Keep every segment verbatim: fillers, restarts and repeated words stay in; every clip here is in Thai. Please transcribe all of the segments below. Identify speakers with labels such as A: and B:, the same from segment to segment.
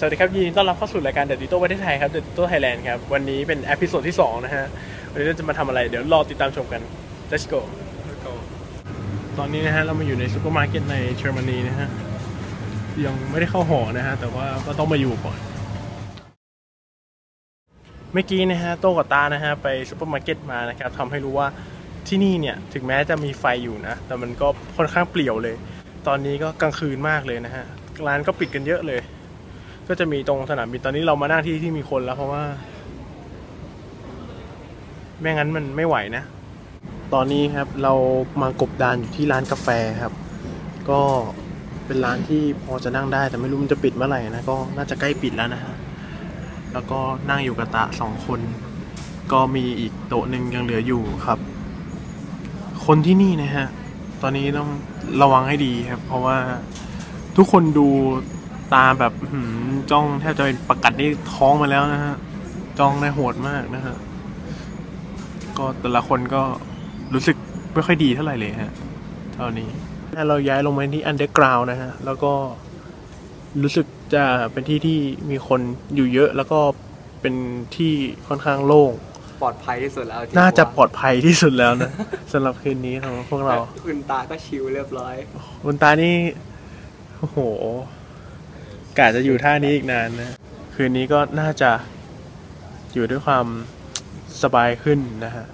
A: สวัสดีครับยินดีต้อนรับเข้าสู่รายการ The Dito ประเทศไทยครับ The Dito Thailand ครับวันนี้เป็นเอพิโซดที่สองนะฮะวันนี้เราจะมาทำอะไรเดี๋ยวรอติดตามชมกัน Let's go ตอนนี้นะฮะเรามาอยู่ในซูเปอร์มาร์เก็ตในเยอรมนีนะฮะยังไม่ได้เข้าหอนะฮะแต่ว่าก็ต้องมาอยู่ก่อนเมื่อกี้นะฮะโต้กับตานะฮะไปซูเปอร์มาร์เก็ตมานะครับทำให้รู้ว่าที่นี่เนี่ยถึงแม้จะมีไฟอยู่นะแต่มันก็ค่อนข้างเปลี่ยวเลยตอนนี้ก็กลางคืนมากเลยนะฮะร้านก็ปิดกันเยอะเลยก็จะมีตรงสนามบินตอนนี้เรามาหน้าที่ที่มีคนแล้วเพราะว่าไม่งั้นมันไม่ไหวนะตอนนี้ครับเรามากบดานอยู่ที่ร้านกาแฟครับก็เป็นร้านที่พอจะนั่งได้แต่ไม่รู้มันจะปิดเมื่อไหร่นะก็น่าจะใกล้ปิดแล้วนะฮะแล้วก็นั่งอยู่กับตาสองคนก็มีอีกโต๊ะหนึ่งยังเหลืออยู่ครับคนที่นี่นะฮะตอนนี้ต้องระวังให้ดีครับเพราะว่าทุกคนดูตาแบบจ้องแทบจะเป็นประกัดนี่ท้องมาแล้วนะฮะจ้องได้โหดมากนะฮะก็แต่ละคนก็รู้สึกไม่ค่อยดีเท่าไหร่เลยฮะตอนนี้เราย้ายลงมาที่อันเดอร์กราวน์นะฮะแล้วก็รู้สึกจะเป็นที่ที่มีคนอยู่เยอะแล้วก็เป็นที่ค่อนข้างโล่ง
B: ปลอดภัยที่สุดแล้ว
A: น่าจะปลอดภัยที่สุดแล้วนะสำหรับคืนนี้ของพวกเรา
B: คุณตาก็ชิลเรียบร้อย
A: คุณตานี่โอ้โหกะจะอยู่ท่านี้อีกนานนะคืนนี้ก็น่าจะอยู่ด้วยความสบายขึ้นนะฮะ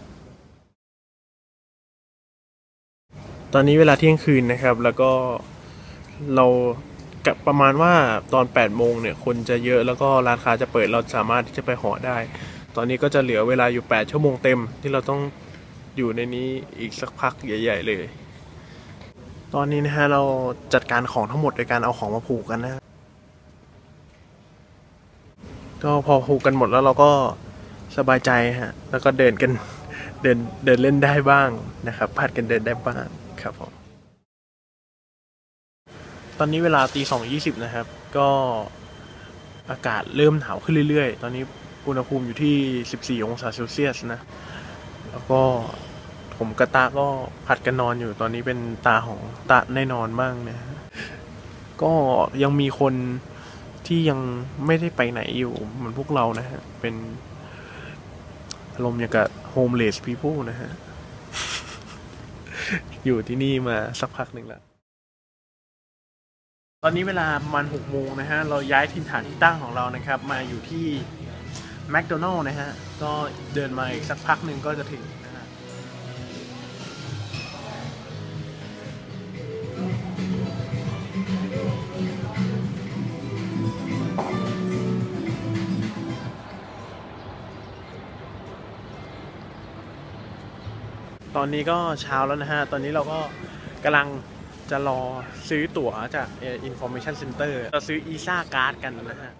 A: ตอนนี้เวลาเที่ยงคืนนะครับแล้วก็เรากับประมาณว่าตอนแปดโมงเนี่ยคนจะเยอะแล้วก็ร้านค้าจะเปิดเราสามารถที่จะไปหอได้ตอนนี้ก็จะเหลือเวลาอยู่แปดชั่วโมงเต็มที่เราต้องอยู่ในนี้อีกสักพักใหญ่ๆเลยตอนนี้นะฮะเราจัดการของทั้งหมดโดยการเอาของมาผูกกันนะก็พอผูกกันหมดแล้วเราก็สบายใจฮะแล้วก็เดินกันเดินเดินเล่นได้บ้างนะครับผัดกันเดินได้บ้างครับผมตอนนี้เวลาตีสองยี่สิบนะครับก็อากาศเริ่มหนาวขึ้นเรื่อยๆตอนนี้อุณหภูมิอยู่ที่สิบสี่องศาเซลเซียสนะแล้วก็ผมกับตาก็ผัดกันนอนอยู่ตอนนี้เป็นตาของตาได้นอนบ้างนะก็ยังมีคนที่ยังไม่ได้ไปไหนอยู่เหมือนพวกเรานะฮะเป็นอารมณ์อย่างกับ homeless people นะฮะ อยู่ที่นี่มาสักพักหนึ่งแล้วตอนนี้เวลาประมาณหกโมงนะฮะเราย้ายถิ่นฐานที่ตั้งของเรานะครับมาอยู่ที่แมคโดนัลล์นะฮะก็เดินมาอีกสักพักหนึ่งก็จะถึงนะฮะตอนนี้ก็เช้าแล้วนะฮะตอนนี้เราก็กำลังจะรอซื้อตั๋วจาก Information Center เราซื้อ อี ซ่า การ์ดกันนะฮะ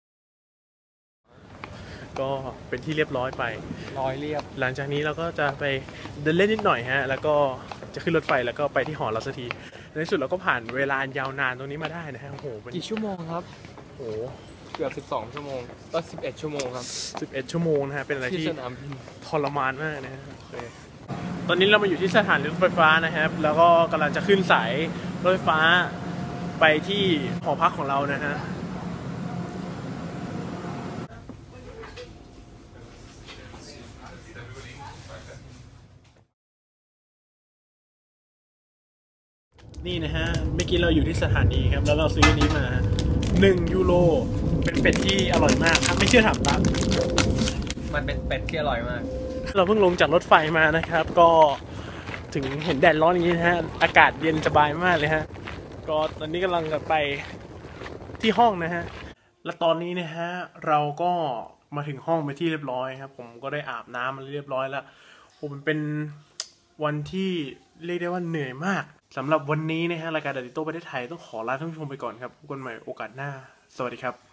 A: ก็เป็นที่เรียบร้อยไป
B: ร้อยเรียบ
A: หลังจากนี้เราก็จะไปเดินเล่นนิดหน่อยฮะแล้วก็จะขึ้นรถไฟแล้วก็ไปที่หอเราสักทีในที่สุดเราก็ผ่านเวลายาวนานตรงนี้มาได้นะฮะโอ้โห
B: กี่ชั่วโมงครับ
A: โอ้
B: เกือบสิบสองชั่วโมงก็สิบเอ็ดชั่วโมงครับ
A: สิบเอ็ดชั่วโมงนะฮะเป็นอะไรที่ทรมานมากนะฮะโอเคตอนนี้เรามาอยู่ที่สถานีรถไฟฟ้านะครับแล้วก็กำลังจะขึ้นสายรถไฟฟ้าไปที่หอพักของเรานะฮะนี่นะฮะเมื่อกี้เราอยู่ที่สถานีครับแล้วเราซื้ออันนี้มาหนึ่งยูโรเป็นเป็ดที่อร่อยมากครับไม่เชื่อถามตาม
B: มันเป็นเป็ดที่อร่อยมาก
A: เราเพิ่งลงจากรถไฟมานะครับก็ถึงเห็นแดดร้อนอย่างนี้นะฮะอากาศเย็นสบายมากเลยฮะก็ตอนนี้กำลังจะไปที่ห้องนะฮะและตอนนี้นะฮะเราก็มาถึงห้องไปที่เรียบร้อยครับผมก็ได้อาบน้ำมาเรียบร้อยแล้วผมเป็นวันที่เรียกได้ว่าเหนื่อยมากสำหรับวันนี้นะฮะรายการ The Dito ประเทศไทยต้องขอลาท่านผู้ชมไปก่อนครับพบกันใหม่โอกาสหน้าสวัสดีครับ